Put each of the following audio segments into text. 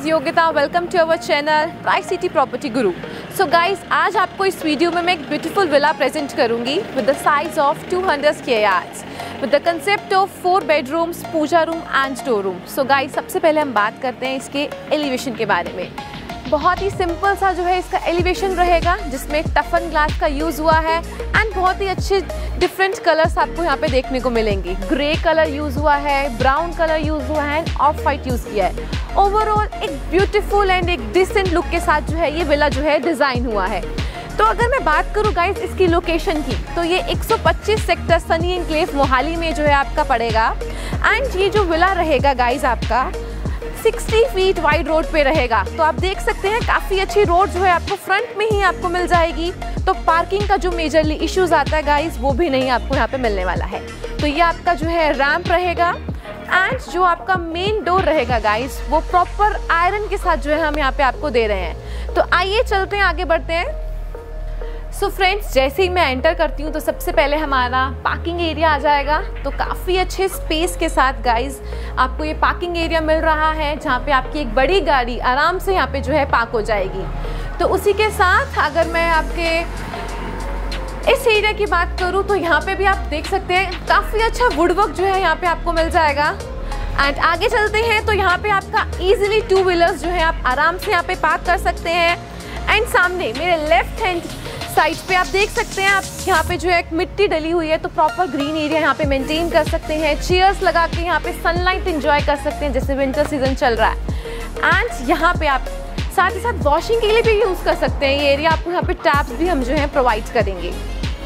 is Yogita, welcome to our channel tri city property guru. So guys, आज आपको इस video में मैं एक ब्यूटीफुल विला प्रेजेंट करूंगी with the size of 200 square yards with the concept of 4 bedrooms, puja room and store room. So guys, सबसे पहले हम बात करते हैं इसके एलिवेशन के बारे में। बहुत ही सिंपल सा जो है इसका एलिवेशन रहेगा, जिसमें टफन ग्लास का यूज़ हुआ है एंड बहुत ही अच्छे डिफरेंट कलर्स आपको यहाँ पे देखने को मिलेंगे। ग्रे कलर यूज़ हुआ है, ब्राउन कलर यूज़ हुआ है एंड ऑफ वाइट यूज़ किया है। ओवरऑल एक ब्यूटीफुल एंड एक डिसेंट लुक के साथ जो है ये विला जो है डिज़ाइन हुआ है। तो अगर मैं बात करूँ गाइस इसकी लोकेशन की, तो ये 125 सेक्टर सनी एनक्लेव मोहाली में जो है आपका पड़ेगा। एंड ये जो विला रहेगा गाइस आपका 60 फीट वाइड रोड पे रहेगा। तो आप देख सकते हैं काफ़ी अच्छी रोड जो है आपको फ्रंट में ही आपको मिल जाएगी। तो पार्किंग का जो मेजरली इश्यूज आता है गाइस, वो भी नहीं आपको यहाँ पे मिलने वाला है। तो ये आपका जो है रैंप रहेगा एंड जो आपका मेन डोर रहेगा गाइस, वो प्रॉपर आयरन के साथ जो है हम यहाँ पे आपको दे रहे हैं। तो आइए चलते हैं, आगे बढ़ते हैं। सो फ्रेंड्स, जैसे ही मैं एंटर करती हूँ तो सबसे पहले हमारा पार्किंग एरिया आ जाएगा। तो काफ़ी अच्छे स्पेस के साथ गाइस आपको ये पार्किंग एरिया मिल रहा है, जहाँ पे आपकी एक बड़ी गाड़ी आराम से यहाँ पे जो है पार्क हो जाएगी। तो उसी के साथ अगर मैं आपके इस एरिया की बात करूँ तो यहाँ पे भी आप देख सकते हैं काफ़ी अच्छा वुडवर्क जो है यहाँ पे आपको मिल जाएगा। एंड आगे चलते हैं तो यहाँ पे आपका ईजिली 2 व्हीलर्स जो है आप आराम से यहाँ पे पार्क कर सकते हैं। एंड सामने मेरे लेफ्ट हैंड साइड पे आप देख सकते हैं, आप यहाँ पे जो है एक मिट्टी डली हुई है, तो प्रॉपर ग्रीन एरिया यहाँ पे मेंटेन कर सकते हैं। चेयर्स लगा के यहाँ पे सनलाइट एंजॉय कर सकते हैं, जैसे विंटर सीजन चल रहा है। एंड यहाँ पे आप साथ ही साथ वॉशिंग के लिए भी यूज़ कर सकते हैं। ये एरिया आपको यहाँ पे टैप्स भी हम जो है प्रोवाइड करेंगे।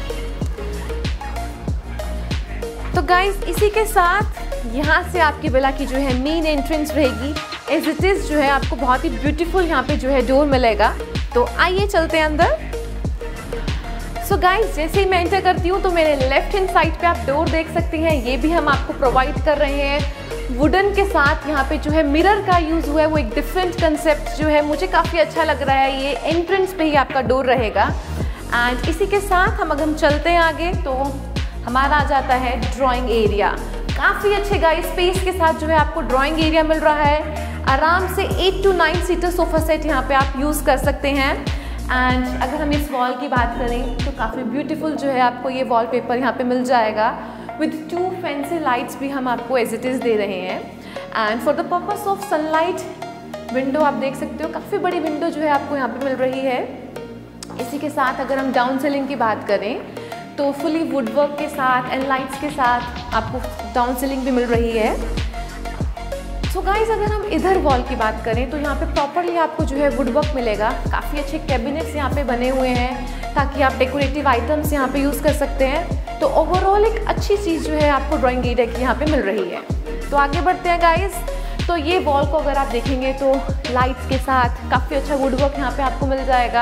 तो गाइज, इसी के साथ यहाँ से आपकी विला की जो है मेन एंट्रेंस रहेगी। एज इट इज़ जो है आपको बहुत ही ब्यूटीफुल यहाँ पे जो है डोर मिलेगा। तो आइए चलते हैं अंदर। सो गाइज, जैसे ही मैं एंटर करती हूँ तो मेरे लेफ्ट हैंड साइड पे आप डोर देख सकते हैं, ये भी हम आपको प्रोवाइड कर रहे हैं वुडन के साथ। यहाँ पे जो है मिरर का यूज़ हुआ है, वो एक डिफरेंट कंसेप्ट जो है मुझे काफ़ी अच्छा लग रहा है। ये एंट्रेंस पे ही आपका डोर रहेगा। एंड इसी के साथ हम चलते हैं आगे तो हमारा आ जाता है ड्राइंग एरिया। काफ़ी अच्छे गाइस स्पेस के साथ जो है आपको ड्राइंग एरिया मिल रहा है। आराम से 8 to 9 सीटर सोफ़ा सेट यहाँ पे आप यूज़ कर सकते हैं। एंड अगर हम इस वॉल की बात करें तो काफ़ी ब्यूटीफुल जो है आपको ये वॉलपेपर यहाँ पे मिल जाएगा विद 2 फैंसी लाइट्स भी हम आपको एज इट इज़ दे रहे हैं। And for the purpose of sunlight window आप देख सकते हो, काफ़ी बड़ी विंडो जो है आपको यहाँ पे मिल रही है। इसी के साथ अगर हम डाउन सीलिंग की बात करें तो फुली वुडवर्क के साथ एंड लाइट्स के साथ आपको डाउन सीलिंग भी मिल रही है। सो गाइज, अगर हम इधर वॉल की बात करें तो यहाँ पे प्रॉपरली आपको जो है वुडवर्क मिलेगा। काफ़ी अच्छे कैबिनेट्स यहाँ पे बने हुए हैं ताकि आप डेकोरेटिव आइटम्स यहाँ पे यूज़ कर सकते हैं। तो ओवरऑल एक अच्छी चीज़ जो है आपको ड्राइंग एरिया की यहाँ पे मिल रही है। तो आगे बढ़ते हैं गाइज। तो ये वॉल को अगर आप देखेंगे तो लाइट्स के साथ काफ़ी अच्छा वुडवर्क यहाँ पे आपको मिल जाएगा।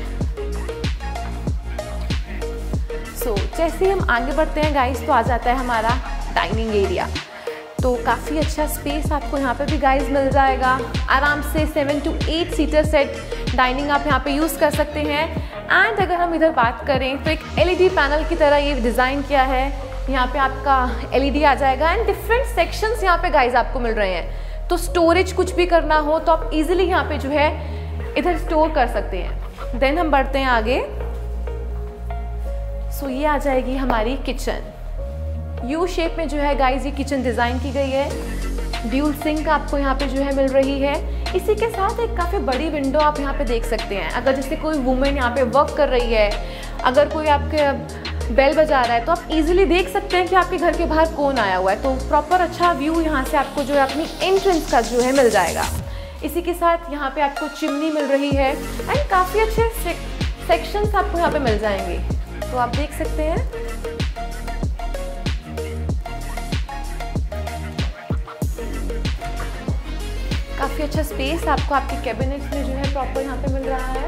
सो जैसे ही हम आगे बढ़ते हैं गाइज तो आ जाता है हमारा डाइनिंग एरिया। तो काफ़ी अच्छा स्पेस आपको यहाँ पे भी गाइज मिल जाएगा। आराम से 7 to 8 सीटर सेट डाइनिंग आप यहाँ पे यूज़ कर सकते हैं। एंड अगर हम इधर बात करें तो एक LED पैनल की तरह ये डिज़ाइन किया है। यहाँ पे आपका LED आ जाएगा एंड डिफरेंट सेक्शंस यहाँ पे गाइज आपको मिल रहे हैं। तो स्टोरेज कुछ भी करना हो तो आप इजीली यहाँ पे जो है इधर स्टोर कर सकते हैं। देन हम बढ़ते हैं आगे। सो ये आ जाएगी हमारी किचन। यू शेप में जो है गाइज ये किचन डिज़ाइन की गई है। ड्यूल सिंक आपको यहाँ पे जो है मिल रही है। इसी के साथ एक काफ़ी बड़ी विंडो आप यहाँ पे देख सकते हैं। अगर जैसे कोई वुमेन यहाँ पे वर्क कर रही है, अगर कोई आपके बेल बजा रहा है, तो आप इजीली देख सकते हैं कि आपके घर के बाहर कौन आया हुआ है। तो प्रॉपर अच्छा व्यू यहाँ से आपको जो है अपनी एंट्रेंस का जो है मिल जाएगा। इसी के साथ यहाँ पे आपको चिमनी मिल रही है एंड काफ़ी अच्छे सेक्शंस आपको यहाँ पे मिल जाएंगे। तो आप देख सकते हैं काफ़ी अच्छा स्पेस आपको आपके कैबिनेट्स में जो है प्रॉपर यहाँ पे मिल रहा है।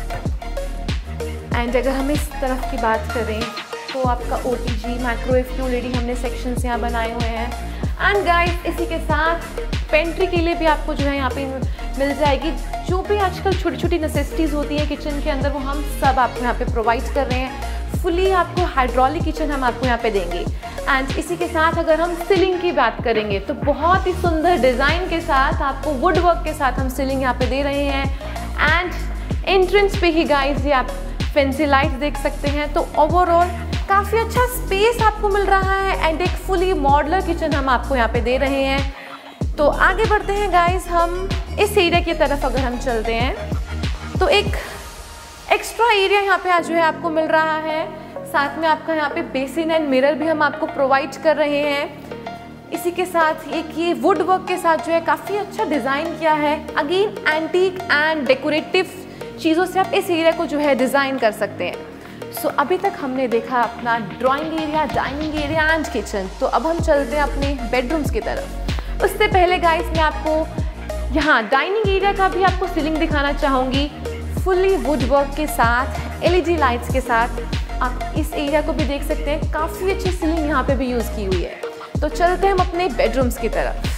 एंड अगर हम इस तरफ की बात करें तो आपका OTG माइक्रोवेव QLED हमने सेक्शंस यहाँ बनाए हुए हैं। एंड गाइस, इसी के साथ पेंट्री के लिए भी आपको जो है यहाँ पे मिल जाएगी। जो भी आजकल छोटी छोटी नेसेसिटीज़ होती हैं किचन के अंदर, वो हम सब आपको यहाँ पे प्रोवाइड कर रहे हैं। फुली आपको हाइड्रोलिक किचन हम आपको यहाँ पे देंगे। एंड इसी के साथ अगर हम सीलिंग की बात करेंगे तो बहुत ही सुंदर डिज़ाइन के साथ आपको वुड वर्क के साथ हम सीलिंग यहाँ पे दे रहे हैं। एंड एंट्रेंस पे ही गाइस ये आप फैंसी लाइट्स देख सकते हैं। तो ओवरऑल काफ़ी अच्छा स्पेस आपको मिल रहा है एंड एक फुली मॉड्यूलर किचन हम आपको यहाँ पे दे रहे हैं। तो आगे बढ़ते हैं गाइस, हम इस एरिया की तरफ अगर हम चलते हैं तो एक एक्स्ट्रा एरिया यहाँ पे आज जो है आपको मिल रहा है। साथ में आपका यहाँ पे बेसिन एंड मिरर भी हम आपको प्रोवाइड कर रहे हैं। इसी के साथ एक ये वुड वर्क के साथ जो है काफ़ी अच्छा डिज़ाइन किया है। अगेन एंटीक एंड डेकोरेटिव चीज़ों से आप इस एरिया को जो है डिज़ाइन कर सकते हैं। सो अभी तक हमने देखा अपना drawing area, dining area and kitchen. तो अब हम चलते हैं अपने बेडरूम्स की तरफ। उससे पहले गाइस मैं आपको यहाँ डाइनिंग एरिया का भी आपको सीलिंग दिखाना चाहूँगी, फुली वुड वर्क के साथ, LED लाइट्स के साथ। आप इस एरिया को भी देख सकते हैं, काफ़ी अच्छी सीलिंग यहाँ पे भी यूज़ की हुई है। तो चलते हैं हम अपने बेडरूम्स की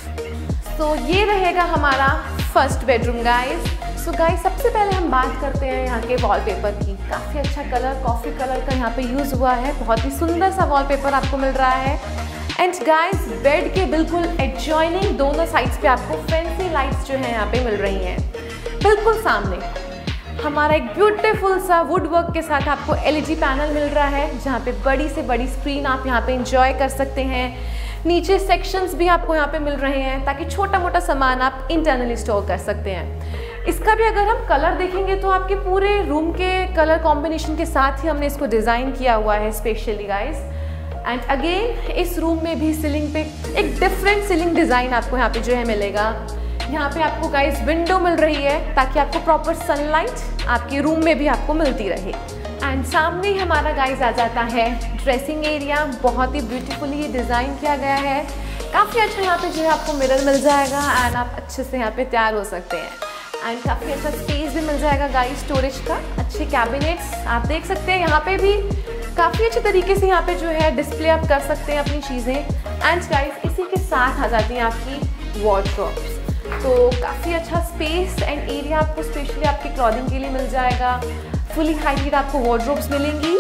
तरफ। तो ये रहेगा हमारा first bedroom guys. So guys सबसे पहले हम बात करते हैं यहाँ के वॉलपेपर की। काफ़ी अच्छा कलर, कॉफ़ी कलर का यहाँ पे यूज़ हुआ है। बहुत ही सुंदर सा वॉलपेपर आपको मिल रहा है। एंड गाइस बेड के बिल्कुल एडजॉइनिंग दोनों साइड्स पे आपको फैंसी लाइट्स जो है यहाँ पे मिल रही हैं। बिल्कुल सामने हमारा एक ब्यूटीफुल सा वुड वर्क के साथ आपको LED पैनल मिल रहा है, जहाँ पे बड़ी से बड़ी स्क्रीन आप यहाँ पे एंजॉय कर सकते हैं। नीचे सेक्शंस भी आपको यहाँ पे मिल रहे हैं ताकि छोटा मोटा सामान आप इंटरनली स्टोर कर सकते हैं। इसका भी अगर हम कलर देखेंगे तो आपके पूरे रूम के कलर कॉम्बिनेशन के साथ ही हमने इसको डिज़ाइन किया हुआ है स्पेशली गाइस। एंड अगेन इस रूम में भी सीलिंग पे एक डिफरेंट सीलिंग डिज़ाइन आपको यहाँ पे जो है मिलेगा। यहाँ पे आपको गाइस विंडो मिल रही है ताकि आपको प्रॉपर सनलाइट आपके रूम में भी आपको मिलती रहे। एंड सामने ही हमारा गाइस आ जाता है ड्रेसिंग एरिया। बहुत ही ब्यूटीफुली ये डिज़ाइन किया गया है। काफ़ी अच्छा यहाँ पे जो है आपको मिरर मिल जाएगा एंड आप अच्छे से यहाँ पे तैयार हो सकते हैं। एंड काफ़ी अच्छा स्पेस भी मिल जाएगा गाइस स्टोरेज का। अच्छे कैबिनेट्स आप देख सकते हैं। यहाँ पे भी काफ़ी अच्छे तरीके से यहाँ पे जो है डिस्प्ले आप कर सकते हैं अपनी चीज़ें। एंड गाइस इसी के साथ आ जाती हैं आपकी वॉर्डरोब्स। तो काफ़ी अच्छा स्पेस एंड एरिया आपको स्पेशली आपके क्लॉथिंग के लिए मिल जाएगा। फुली हाइटेड आपको वॉर्डरोब्स मिलेंगी।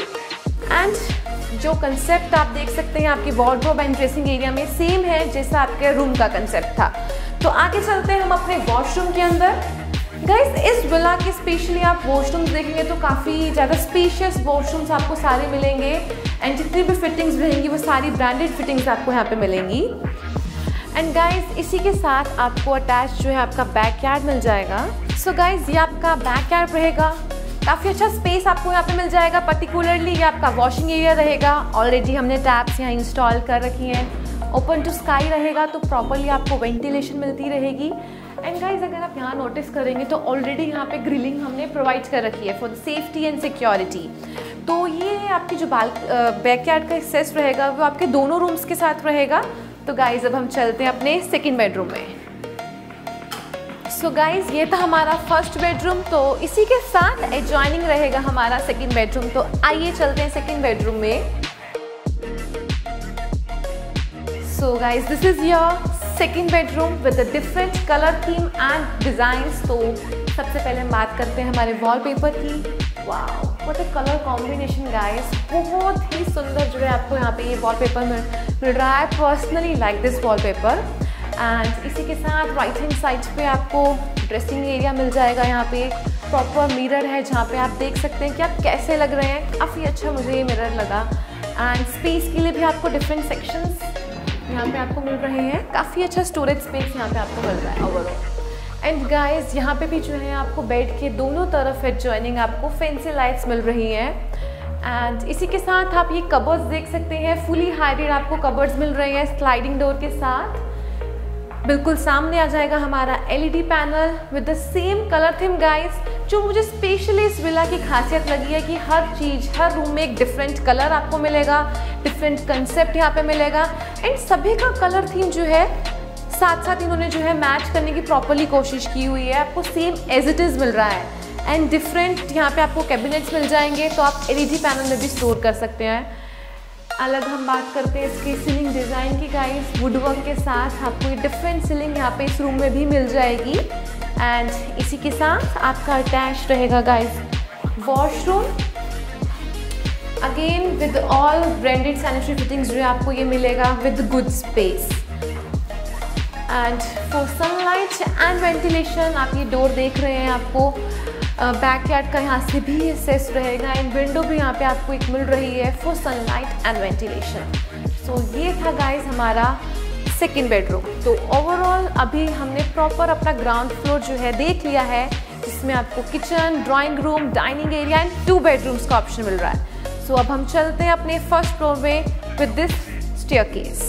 एंड जो कंसेप्ट आप देख सकते हैं आपके वॉर्डरोब एंड ड्रेसिंग एरिया में सेम है जैसा आपके रूम का कंसेप्ट था। तो आगे चलते हैं हम अपने वॉशरूम के अंदर। गाइस इस विला के स्पेशली आप वॉशरूम्स देखेंगे तो काफ़ी ज़्यादा स्पेशियस वॉशरूम्स आपको सारे मिलेंगे। एंड जितनी भी फिटिंग्स रहेंगी वो सारी ब्रांडेड फिटिंग्स आपको यहाँ पे मिलेंगी। एंड गाइस इसी के साथ आपको अटैच जो है आपका बैकयार्ड मिल जाएगा। सो गाइस ये आपका बैकयार्ड रहेगा। काफ़ी अच्छा स्पेस आपको यहाँ पे मिल जाएगा। पर्टिकुलरली ये आपका वॉशिंग एरिया रहेगा। ऑलरेडी हमने टैप्स यहाँ इंस्टॉल कर रखी हैं। ओपन टू स्काई रहेगा तो प्रॉपरली आपको वेंटिलेशन मिलती रहेगी। एंड गाइस अगर आप यहाँ नोटिस करेंगे तो ऑलरेडी यहाँ पे ग्रिलिंग हमने प्रोवाइड कर रखी है for the safety and security. तो ये आपकी जो बैकयार्ड का एक्सेस रहेगा वो आपके दोनों रूम्स के साथ रहेगा। तो गाइज अब हम चलते हैं अपने सेकंड बेडरूम में। सो गाइज ये था हमारा फर्स्ट बेडरूम। तो इसी के साथ एडजॉइनिंग रहेगा हमारा सेकंड बेडरूम। तो आइए चलते हैं सेकंड बेडरूम में। So guys this is your second bedroom with a different colour theme and designs. तो सबसे पहले हम बात करते हैं हमारे वॉलपेपर की। Wow what a colour combination guys. बहुत ही सुंदर जो है आपको यहाँ पे ये वॉलपेपर मिल रहा है। Personally like this wallpaper. And इसी के साथ राइट हैंड साइड पे आपको ड्रेसिंग एरिया मिल जाएगा। यहाँ पे प्रॉपर मिरर है जहाँ पे आप देख सकते हैं कि आप कैसे लग रहे हैं। काफ़ी अच्छा मुझे ये मिरर लगा। एंड स्पेस के लिए भी आपको डिफरेंट सेक्शंस यहाँ पे आपको मिल रहे हैं। काफ़ी अच्छा स्टोरेज स्पेस यहाँ पे आपको मिल रहा है ओवरऑल। एंड गाइस यहाँ पे भी जो है आपको बेड के दोनों तरफ एडजॉइनिंग आपको फैंसी लाइट्स मिल रही हैं। एंड इसी के साथ आप ये कबर्ड्स देख सकते हैं। फुली हाइटेड आपको कबर्ड्स मिल रहे हैं स्लाइडिंग डोर के साथ। बिल्कुल सामने आ जाएगा हमारा LED panel with the same colour theme guys. जो मुझे स्पेशली इस विला की खासियत लगी है कि हर चीज़ हर रूम में एक डिफरेंट कलर आपको मिलेगा, डिफरेंट कंसेप्ट यहाँ पे मिलेगा। एंड सभी का कलर थीम जो है साथ साथ इन्होंने जो है मैच करने की प्रॉपरली कोशिश की हुई है। आपको सेम एज इट इज़ मिल रहा है। एंड डिफरेंट यहाँ पे आपको कैबिनेट्स मिल जाएंगे तो आप LED पैनल में भी स्टोर कर सकते हैं। अलग हम बात करते हैं इसके सीलिंग डिज़ाइन की गाइस। वुड वर्क के साथ आपको ये डिफरेंट सीलिंग यहाँ पे इस रूम में भी मिल जाएगी। एंड इसी के साथ आपका अटैच रहेगा guys washroom. Again with all branded sanitary fittings जो है आपको ये मिलेगा with good space. And for sunlight and ventilation आप ये डोर देख रहे हैं, आपको बैकयार्ड का यहाँ से भी एक्सेस रहेगा एंड विंडो भी यहाँ पे आपको एक मिल रही है for sunlight and ventilation. So ये था गाइस हमारा सेकेंड बेडरूम। तो ओवरऑल अभी हमने प्रॉपर अपना ग्राउंड फ्लोर जो है देख लिया है, जिसमें आपको kitchen, drawing room, dining area and 2 bedrooms का ऑप्शन मिल रहा है। सो अब हम चलते हैं अपने फर्स्ट फ्लोर में with this staircase.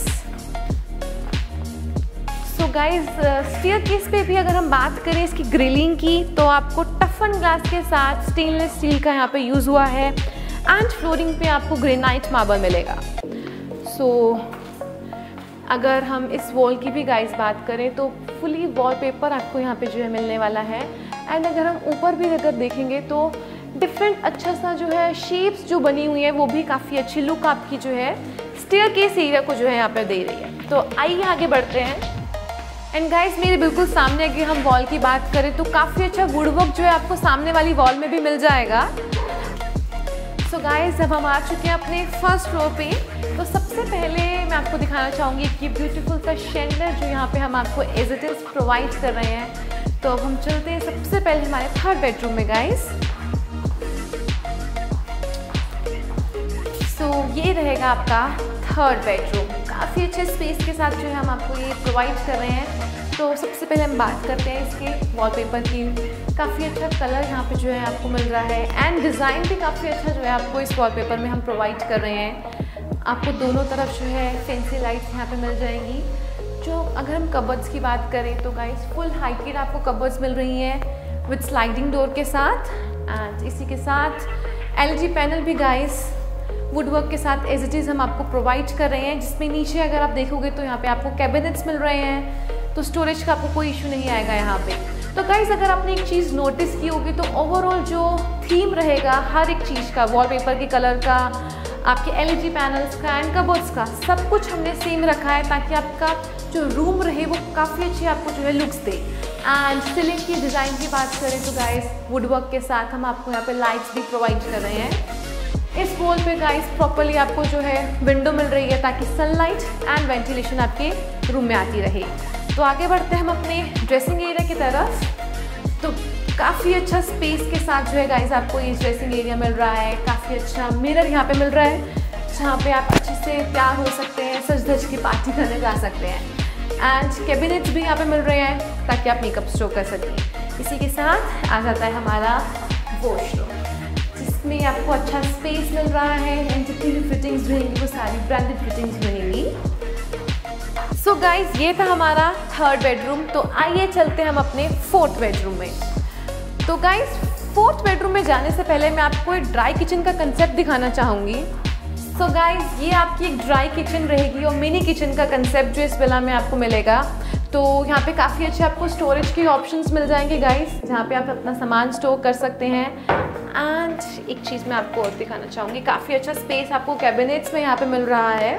So guys staircase पे भी अगर हम बात करें इसकी ग्रिलिंग की, तो आपको टफन ग्लास के साथ स्टेनलेस स्टील का यहाँ पे यूज़ हुआ है एंड फ्लोरिंग पे आपको ग्रेनाइट मार्बल मिलेगा। सो अगर हम इस वॉल की भी गाइस बात करें तो फुली वॉलपेपर आपको यहाँ पे जो है मिलने वाला है। एंड अगर हम ऊपर भी अगर देखेंगे तो डिफरेंट अच्छा सा जो है शेप्स जो बनी हुई है, वो भी काफ़ी अच्छी लुक आपकी जो है स्टेयरकेस एरिया को जो है यहाँ पे दे रही है। तो आइए आगे बढ़ते हैं। एंड गाइस मेरे बिल्कुल सामने अगर हम वॉल की बात करें तो काफ़ी अच्छा वुडवर्क जो है आपको सामने वाली वॉल में भी मिल जाएगा। सो गाइस अब हम आ चुके हैं अपने फर्स्ट फ्लोर पे। तो सबसे पहले मैं आपको दिखाना चाहूँगी कि ब्यूटीफुल सा शेंडर जो यहाँ पे हम आपको एज इट इज़ प्रोवाइड कर रहे हैं। तो अब हम चलते हैं सबसे पहले हमारे थर्ड बेडरूम में गाइस। सो ये रहेगा आपका थर्ड बेडरूम। काफ़ी अच्छे स्पेस के साथ जो है हम आपको ये प्रोवाइड कर रहे हैं। तो सबसे पहले हम बात करते हैं इसके वॉलपेपर की। काफ़ी अच्छा कलर यहाँ पे जो है आपको मिल रहा है एंड डिज़ाइन भी काफ़ी अच्छा जो है आपको इस वॉलपेपर में हम प्रोवाइड कर रहे हैं। आपको दोनों तरफ जो है फैंसी लाइट्स यहाँ पे मिल जाएंगी। जो अगर हम कबर्ड्स की बात करें तो गाइस फुल हाइटेड आपको कबर्ड्स मिल रही हैं विद स्लाइडिंग डोर के साथ। एंड इसी के साथ एलईडी पैनल भी गाइस वुडवर्क के साथ एज इट इज़ हम आपको प्रोवाइड कर रहे हैं, जिसमें नीचे अगर आप देखोगे तो यहाँ पे आपको कैबिनेट्स मिल रहे हैं। तो स्टोरेज का आपको कोई इशू नहीं आएगा यहाँ पे। तो गाइस अगर आपने एक चीज़ नोटिस की होगी तो ओवरऑल जो थीम रहेगा हर एक चीज़ का, वॉलपेपर के कलर का, आपके एलईडी पैनल्स का एंड कबर्ड्स का, सब कुछ हमने सेम रखा है ताकि आपका जो रूम रहे वो काफ़ी अच्छी आपको जो है लुक्स दे। एंड सीलिंग की डिज़ाइन की बात करें तो गाइस वुडवर्क के साथ हम आपको यहाँ पे लाइट्स भी प्रोवाइड कर रहे हैं। इस वॉल पे गाइस प्रॉपरली आपको जो है विंडो मिल रही है ताकि सनलाइट एंड वेंटिलेशन आपके रूम में आती रहे। तो आगे बढ़ते हैं हम अपने ड्रेसिंग एरिया की तरफ। तो काफ़ी अच्छा स्पेस के साथ जो है गाइस आपको ये ड्रेसिंग एरिया मिल रहा है। काफ़ी अच्छा मिरर यहाँ पे मिल रहा है, जहाँ पे आप अच्छे से तैयार हो सकते हैं, सज धज की पार्टी करने जा सकते हैं। एंड कैबिनेट्स भी यहाँ पे मिल रहे हैं ताकि आप मेकअप स्टोर कर सकें। इसी के साथ आ जाता है हमारा वॉशरूम, जिसमें आपको अच्छा स्पेस मिल रहा है एंड जितनी भी फिटिंग्स रहेंगी वो सारी ब्रांडेड फिटिंग्स रहेंगी। सो गाइज ये था हमारा थर्ड बेडरूम। तो आइए चलते हैं हम अपने फोर्थ बेडरूम में। तो गाइज फोर्थ बेडरूम में जाने से पहले मैं आपको एक ड्राई किचन का कंसेप्ट दिखाना चाहूँगी। सो गाइज ये आपकी एक ड्राई किचन रहेगी और मिनी किचन का कंसेप्ट जो इस विला में आपको मिलेगा। तो यहाँ पे काफ़ी अच्छे आपको स्टोरेज के ऑप्शंस मिल जाएंगे गाइस, जहाँ पे आप अपना सामान स्टोर कर सकते हैं। एंड एक चीज़ मैं आपको और दिखाना चाहूँगी, काफ़ी अच्छा स्पेस आपको कैबिनेट्स में यहाँ पे मिल रहा है।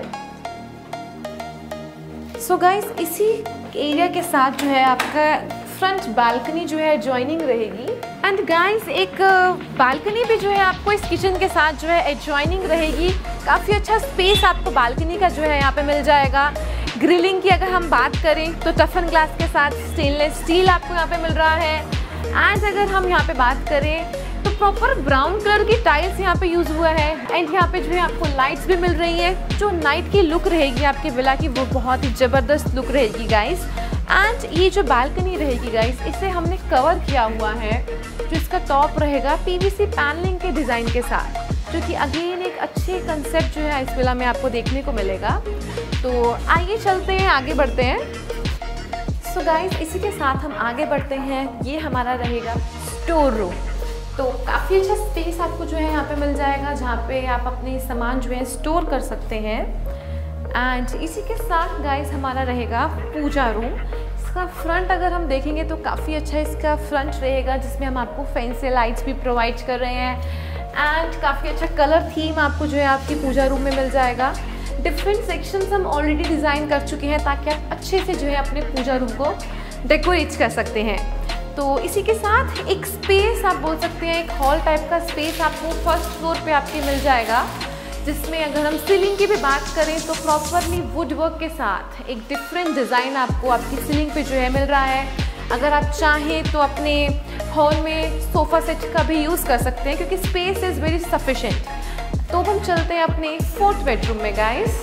सो गाइस इसी एरिया के साथ जो है आपका फ्रंट बालकनी जो है एडजॉइनिंग रहेगी। एंड गाइस एक बालकनी भी जो है आपको इस किचन के साथ जो है एडजॉइनिंग रहेगी। काफ़ी अच्छा स्पेस आपको बालकनी का जो है यहाँ पे मिल जाएगा। ग्रिलिंग की अगर हम बात करें तो टफन ग्लास के साथ स्टेनलेस स्टील आपको यहाँ पे मिल रहा है। एंड अगर हम यहाँ पे बात करें तो प्रॉपर ब्राउन कलर की टाइल्स यहाँ पे यूज़ हुआ है। एंड यहाँ पे जो है आपको लाइट्स भी मिल रही हैं। जो नाइट की लुक रहेगी आपके विला की वो बहुत ही ज़बरदस्त लुक रहेगी गाइस। एंड ये जो बालकनी रहेगी गाइस, इसे हमने कवर किया हुआ है। जो इसका टॉप रहेगा पीवीसी पैनलिंग के डिज़ाइन के साथ, जो कि अगेन एक अच्छे कंसेप्ट जो है इस विला में आपको देखने को मिलेगा। तो आइए चलते हैं, आगे बढ़ते हैं। सो गाइस इसी के साथ हम आगे बढ़ते हैं। ये हमारा रहेगा स्टोर रूम। तो काफ़ी अच्छा स्पेस आपको जो है यहाँ पे मिल जाएगा, जहाँ पे आप अपने सामान जो है स्टोर कर सकते हैं। एंड इसी के साथ गाइस हमारा रहेगा पूजा रूम। इसका फ्रंट अगर हम देखेंगे तो काफ़ी अच्छा इसका फ्रंट रहेगा, जिसमें हम आपको फैंसी लाइट्स भी प्रोवाइड कर रहे हैं। एंड काफ़ी अच्छा कलर थीम आपको जो है आपकी पूजा रूम में मिल जाएगा। डिफरेंट सेक्शंस हम ऑलरेडी डिज़ाइन कर चुके हैं ताकि आप अच्छे से जो है अपने पूजा रूम को डेकोरेट कर सकते हैं। तो इसी के साथ एक स्पेस आप बोल सकते हैं, एक हॉल टाइप का स्पेस आपको फर्स्ट फ्लोर पे आपके मिल जाएगा, जिसमें अगर हम सीलिंग की भी बात करें तो प्रॉपरली वुड वर्क के साथ एक डिफरेंट डिज़ाइन आपको आपकी सीलिंग पे जो है मिल रहा है। अगर आप चाहें तो अपने हॉल में सोफ़ा सेट का भी यूज़ कर सकते हैं क्योंकि स्पेस इज़ वेरी सफिशेंट। तो हम चलते हैं अपने 4th बेडरूम में गाइस।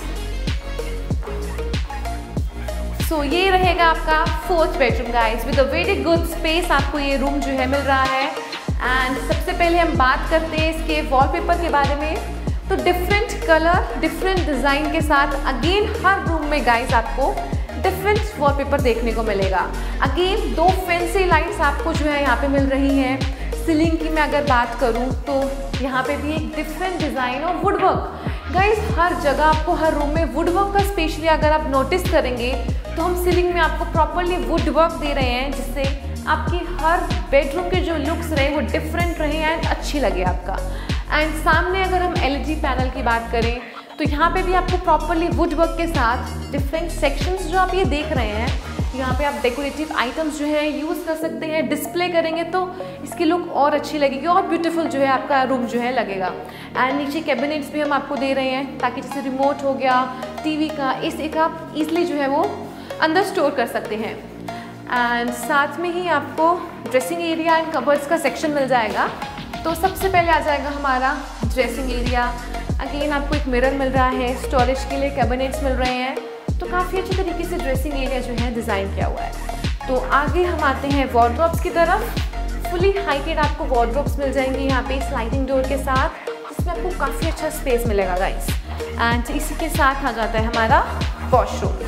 सो ये रहेगा आपका 4th bedroom guys with a very good space. आपको ये रूम जो है मिल रहा है। एंड सबसे पहले हम बात करते हैं इसके वॉलपेपर के बारे में। तो डिफरेंट कलर, डिफरेंट डिज़ाइन के साथ अगेन हर रूम में गाइस आपको डिफरेंट वॉलपेपर देखने को मिलेगा। अगेन 2 फैंसी लाइट्स आपको जो है यहाँ पे मिल रही हैं। सीलिंग की मैं अगर बात करूँ तो यहाँ पे भी एक डिफरेंट डिज़ाइन और वुडवर्क। गाइस हर जगह आपको हर रूम में वुडवर्क का स्पेशली अगर आप नोटिस करेंगे तो हम सीलिंग में आपको प्रॉपरली वुडवर्क दे रहे हैं, जिससे आपकी हर बेडरूम के जो लुक्स रहे वो डिफरेंट रहे एंड अच्छी लगे आपका। एंड सामने अगर हम LED पैनल की बात करें तो यहाँ पे भी आपको प्रॉपरली वुडवर्क के साथ डिफरेंट सेक्शंस जो आप ये देख रहे हैं, यहाँ पे आप डेकोरेटिव आइटम्स जो है यूज़ कर सकते हैं। डिस्प्ले करेंगे तो इसकी लुक और अच्छी लगेगी और ब्यूटीफुल जो है आपका रूम जो है लगेगा। एंड नीचे कैबिनेट्स भी हम आपको दे रहे हैं ताकि जैसे रिमोट हो गया, टीवी का, इसे आप ईजिली जो है वो अंदर स्टोर कर सकते हैं। एंड साथ में ही आपको ड्रेसिंग एरिया एंड कबर्ड्स का सेक्शन मिल जाएगा। तो सबसे पहले आ जाएगा हमारा ड्रेसिंग एरिया। अगेन आपको एक मिरर मिल रहा है, स्टोरेज के लिए कैबिनेट्स मिल रहे हैं। तो काफ़ी अच्छे तरीके से ड्रेसिंग एरिया जो है डिज़ाइन किया हुआ है। तो आगे हम आते हैं वार्डरोब्स की तरफ। फुली हाइटेड आपको वार्डरोब्स मिल जाएंगे यहाँ पे स्लाइडिंग डोर के साथ, जिसमें आपको काफ़ी अच्छा स्पेस मिलेगा गाइस। एंड इसी के साथ आ जाता है हमारा washroom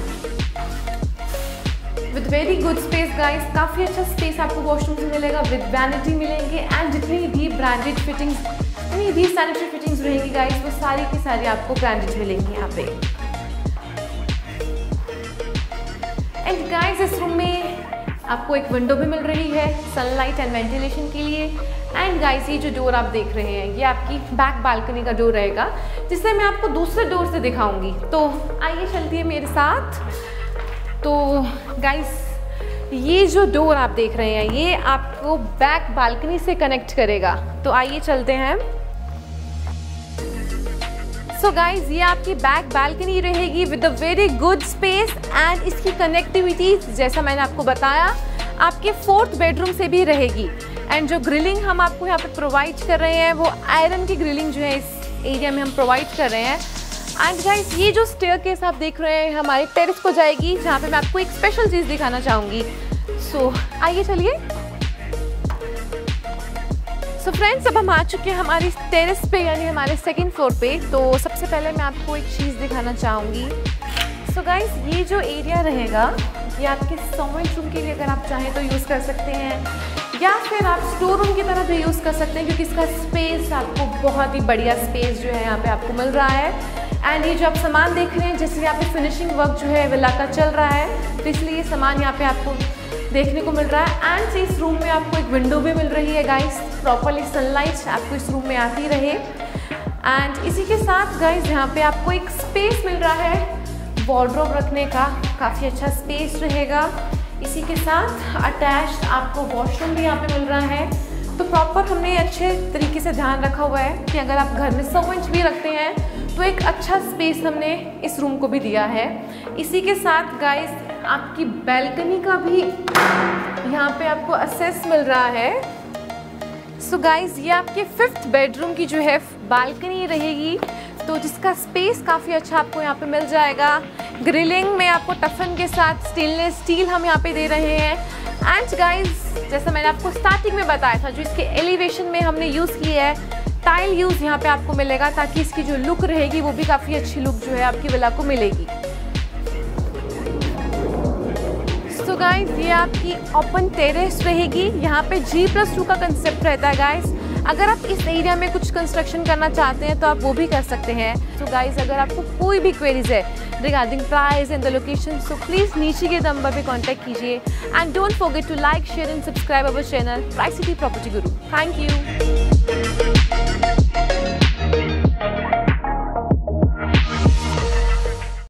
with very good space guys. काफ़ी अच्छा स्पेस आपको वॉशरूम से मिलेगा, विद वैनिटी मिलेंगे एंड जितनी भी ब्रांडेड फिटिंग्स, जितनी भी सैनिटरी फिटिंग्स रहेंगी गाइस वो सारी की सारी आपको ब्रांडेड मिलेंगी यहाँ पे। एंड गाइस इस रूम में आपको एक विंडो भी मिल रही है सनलाइट एंड वेंटिलेशन के लिए। एंड गाइस ये जो डोर आप देख रहे हैं ये आपकी बैक बालकनी का डोर रहेगा, जिसे मैं आपको दूसरे डोर से दिखाऊंगी। तो आइए चलती है मेरे साथ। तो गाइस ये जो डोर आप देख रहे हैं ये आपको बैक बालकनी से कनेक्ट करेगा। तो आइए चलते हैं। सो गाइस ये आपकी बैक बालकनी रहेगी with a very good space and इसकी कनेक्टिविटी जैसा मैंने आपको बताया आपके 4th बेडरूम से भी रहेगी। एंड जो ग्रिलिंग हम आपको यहाँ पे प्रोवाइड कर रहे हैं वो आयरन की ग्रिलिंग जो है इस एरिया में हम प्रोवाइड कर रहे हैं। एंड गाइस ये जो स्टेयरकेस आप देख रहे हैं हमारे टेरेस को जाएगी, जहाँ पे मैं आपको एक स्पेशल चीज़ दिखाना चाहूँगी। सो आइए चलिए। सो फ्रेंड्स अब हम आ चुके हैं हमारी टेरेस पे यानी हमारे 2nd फ्लोर पे। तो सबसे पहले मैं आपको एक चीज़ दिखाना चाहूँगी। सो गाइस ये जो एरिया रहेगा ये आपके सर्वेंट रूम के लिए अगर आप चाहें तो यूज़ कर सकते हैं, या फिर आप स्टोर रूम की तरह भी यूज़ कर सकते हैं क्योंकि इसका स्पेस आपको बहुत ही बढ़िया स्पेस जो है यहाँ पे आपको मिल रहा है। एंड ये जो आप सामान देख रहे हैं जैसे यहाँ पे फिनिशिंग वर्क जो है विला का चल रहा है, तो इसलिए ये सामान यहाँ पे आपको देखने को मिल रहा है। एंड इस रूम में आपको एक विंडो भी मिल रही है गाइस, प्रॉपरली सनलाइट आपको इस रूम में आती रहे। एंड इसी के साथ गाइस यहाँ पे आपको एक स्पेस मिल रहा है वार्डरोब रखने का, काफ़ी अच्छा स्पेस रहेगा। इसी के साथ अटैच्ड आपको वॉशरूम भी यहाँ पे मिल रहा है। तो प्रॉपर हमने अच्छे तरीके से ध्यान रखा हुआ है कि अगर आप घर में सर्वेंट भी रखते हैं तो एक अच्छा स्पेस हमने इस रूम को भी दिया है। इसी के साथ गाइस आपकी बैल्कनी का भी यहाँ पे आपको एक्सेस मिल रहा है। सो गाइस ये आपके 5th बेडरूम की जो है बालकनी रहेगी, तो जिसका स्पेस काफ़ी अच्छा आपको यहाँ पे मिल जाएगा। ग्रिलिंग में आपको टफन के साथ स्टेनलेस स्टील हम यहाँ पे दे रहे हैं। एंड गाइस जैसा मैंने आपको स्टार्टिंग में बताया था जो इसके एलिवेशन में हमने यूज़ की है टाइल यूज़ यहाँ पे आपको मिलेगा, ताकि इसकी जो लुक रहेगी वो भी काफ़ी अच्छी लुक जो है आपकी विला को मिलेगी। सो गाइस ये आपकी ओपन टेरेस रहेगी, यहाँ पे G+2 का कंसेप्ट रहता है गाइस। अगर आप इस एरिया में कुछ कंस्ट्रक्शन करना चाहते हैं तो आप वो भी कर सकते हैं। सो गाइस अगर आपको कोई भी क्वेरीज है regarding price and the location, so please नीचे के नंबर पे कांटेक्ट कीजिए। And don't forget to like, share and subscribe our channel tri city property Guru. Thank you.